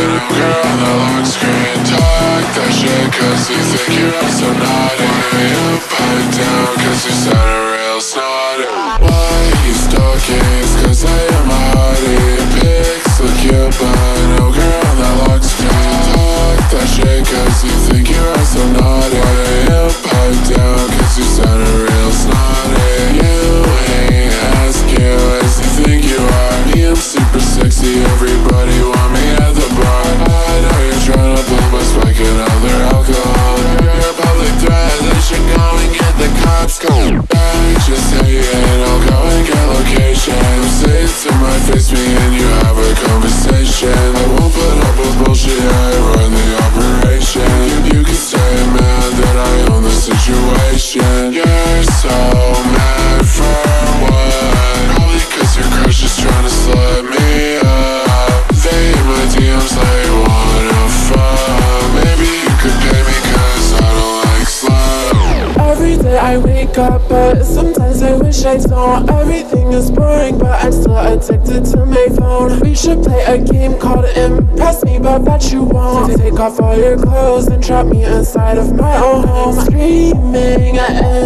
no girl on the lock screen. Talk that shit cause you think you're so naughty. You pipe down cause you sound real snotty. Why you stalking? It's cause I am a hottie. Pics look cute but no girl on the lock screen. Talk that shit cause you think you're so naughty. You pipe down cause you sound real snotty. You ain't as cute as you think you are. Me, I'm super sexy, everybody want me at the bar. I know you're trying to blow my spike and other alcohol. You're a public threat, they should go and get the cops. Go back, just say it, I'll go and get location. Say it to my face, me and you have a conversation. I won't put up with bullshit, I run the operation. You can say, man, that I own the situation. You're so mad for what? Probably cause your crush is trying to slut me up. They hit my DMs like wanna fuck. Maybe you could pay me cause I don't like slut. Every day I wake up, but sometimes I wish I don't. Everything is boring, but I'm still addicted to my phone. We should play a game called Impress Me, but bet you won't. Take off all your clothes and trap me inside of my own home. Screaming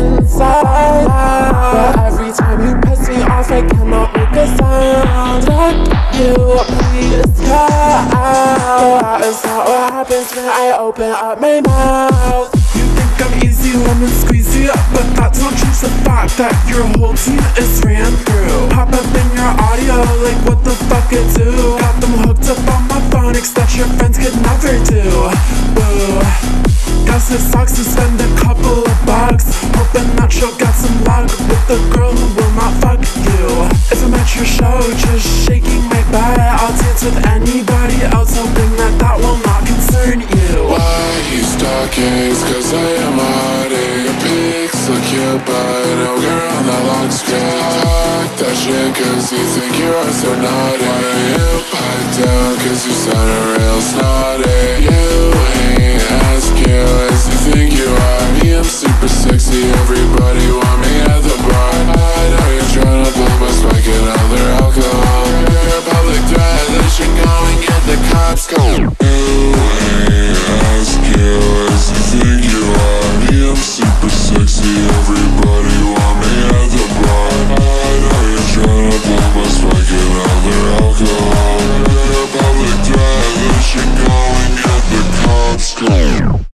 inside, but every time you piss me off, I cannot make a sound. Fuck you, please cut out. That is not what happens when I open up my mouth. You think I'm easy, lemon squeezy, but that don't change the fact that your whole team is ran through. Pop up in your audio like what the fuck it do. Got them hooked up on my phonics that your friends could never do. Boo. Guess it sucks to spend a couple of bucks hoping that you'll get some luck with the girl who will not fuck you. If I'm at your show just shaking my butt, I'll dance with anybody else hoping that that will not concern you. Why you stalking? It's cause I am a hottie. Your pics look cute but no girl on the lock screen. Talk that shit cause you think you're so naughty. You pipe down cause you sound real snotty. You ain't as cute as you think you are. Me, I'm super sexy, everybody want me at